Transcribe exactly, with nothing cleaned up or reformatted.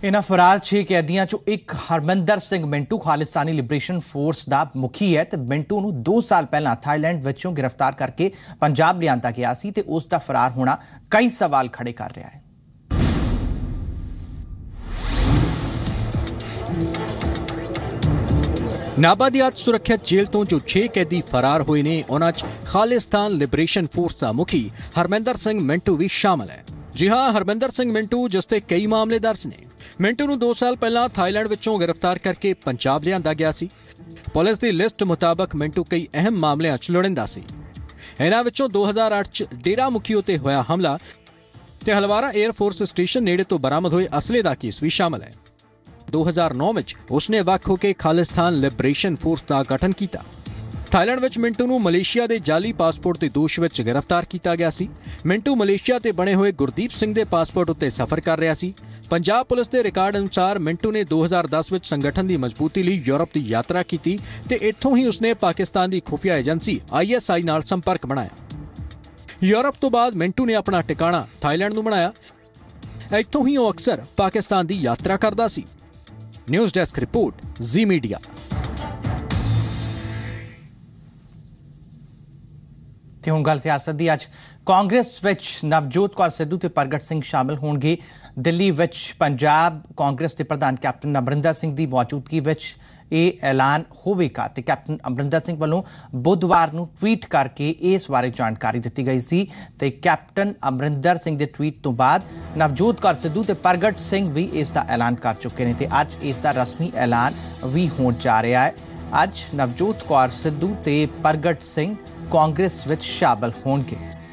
इन्हां फरार छे कैदियां चों एक हरमिंदर सिंह मिंटू खालिस्तानी लिबरेशन फोर्स दा मुखी है ते मिंटू नूं दो साल पहलां थाईलैंड विचों गिरफ्तार करके पंजाब लिआंदा गया सी ते उस दा फरार होना कई सवाल खड़े कर रहा है। नाभा दी अज सुरक्षित जेल तो जो छे कैदी फरार हुए ने उन्हां च खालिस्तान लिबरेशन फोर्स का मुखी हरमिंदर सिंह मिंटू भी शामिल है। जी हाँ, हरमिंदर सिंह मिंटू जिस ते कई मामले दर्ज ने। मिंटू नूं दो साल पहला थाईलैंड विचों गिरफ्तार करके पंजाब लिआंदा गया सी। पुलिस की लिस्ट मुताबक मिंटू कई अहम मामलों च लोड़िंदा सी। इन्हां विचों दो हज़ार अठ च डेरा मुखी उत्ते होया हमला ते हलवारा एयरफोर्स स्टेशन नेड़े तो बरामद होए असले दा केस भी शामिल है। दो हज़ार नौ में उसने वक् होके खालिस्तान लिबरेशन फोर्स का गठन किया। थाईलैंड विच मिंटू नूं मलेशिया के जाली पासपोर्ट के दोष विच गिरफ्तार किया गया सी। मिंटू मलेशिया ते बने हुए गुरदीप सिंह के पासपोर्ट उत्ते सफर कर रहा सी। पंजाब पुलिस के रिकॉर्ड अनुसार मिंटू ने दो हज़ार दस में संगठन की मजबूती लई यूरोप की यात्रा की ते इत्थों ही उसने पाकिस्तान की खुफिया एजेंसी आई एस आई नाल संपर्क बनाया। यूरोप तो बाद मिंटू ने अपना टिकाणा थाईलैंड नूं बनाया। इत्थों ही वह अक्सर पाकिस्तान की यात्रा करता सी। News desk report, Zee Media. ते हुण गल सियासत दी। अज कांग्रेस विच नवजोत कौर सिद्धू ते प्रगट सिंह शामिल होणगे। दिल्ली विच पंजाब कांग्रेस के प्रधान कैप्टन अमरिंदर सिंह की मौजूदगी विच यह ऐलान होवेगा ते कैप्टन अमरिंदर सिंह वालों बुधवार नूं ट्वीट करके इस बारे जानकारी दी गई सी ते कैप्टन अमरिंदर सिंह के ट्वीट तो बाद नवजोत कौर सिद्धू ते प्रगट सिंह भी इसका ऐलान कर चुके हैं ते अज इसका रस्मी ऐलान भी होण जा रहा है। अज नवजोत कौर सिद्धू ते प्रगट सिंह कांग्रेस विच शामिल होणगे।